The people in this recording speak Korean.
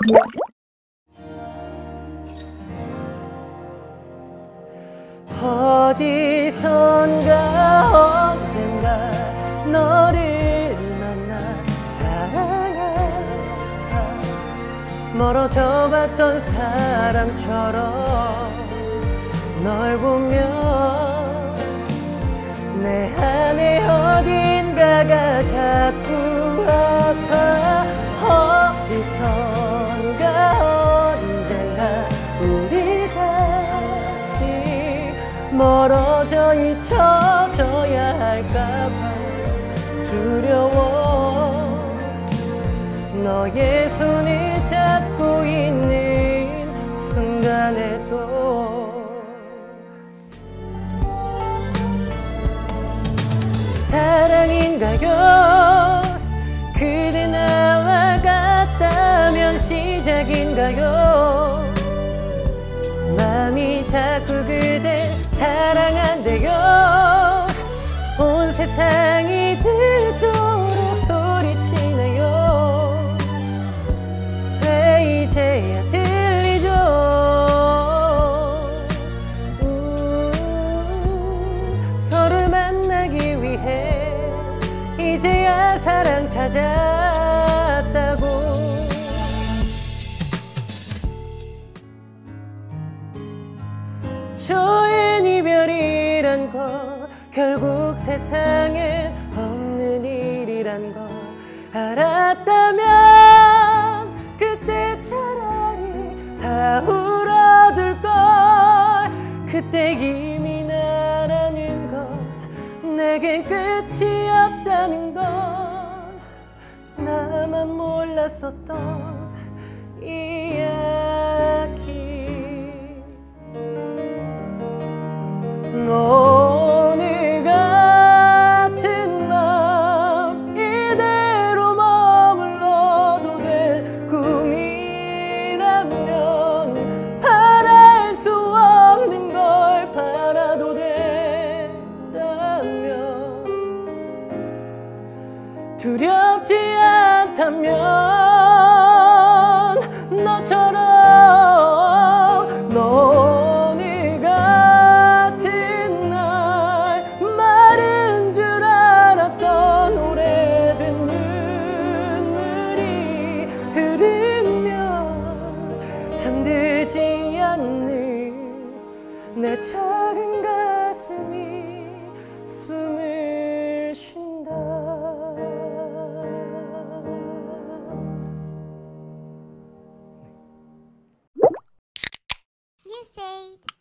어디선가 언젠가 너를 만나 사랑아, 멀어져 봤던 사람처럼 널 보면 내 안에 어딘가가 자꾸 아파. 어디선가 언젠가 우리 다시 멀어져 잊혀져야 할까봐 두려워. 너의 손을 잡고 있는 순간에도 사랑인가요? 그대 나와 같다면 시작인가요? 마음이 자꾸 그대 사랑한대요. 온 세상이 듣도록 소리치네요. 왜 이제야 들리죠? 서로를 만나기 위해 이제야 사랑 찾았다고. 초엔 이별이란 걸, 결국 세상엔 없는 일이란 걸 알았다면 그때 차라리 다 울어둘 걸. 그때 이미 나라는 건 내겐 끝이었다는 건 나만 몰랐었던 이야기. 오늘 같은 맘 이대로 머물러도 될 꿈이라면 바랄 수 없는 걸 바라도 된다면, 두렵지 않다면 너처럼 오늘 같은 날 마른 줄 알았던 오래된 눈물이 흐르면 잠들지 않는 내 작은 가슴이 숨을 쉰다. You say